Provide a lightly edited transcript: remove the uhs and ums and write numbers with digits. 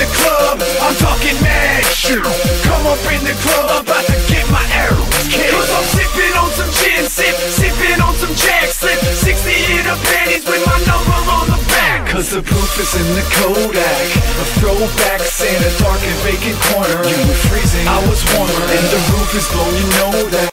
the club, I'm talking mad shit. Come up in the club, I'm about to get my arrows kicked. Cause I'm sipping on some gin, sipping on some Jack, slip 60 in the panties with my number on the back. Cause the proof is in the Kodak, a throwback in a dark and vacant corner. You were freezing, I was warmer, and the roof is blown, you know that.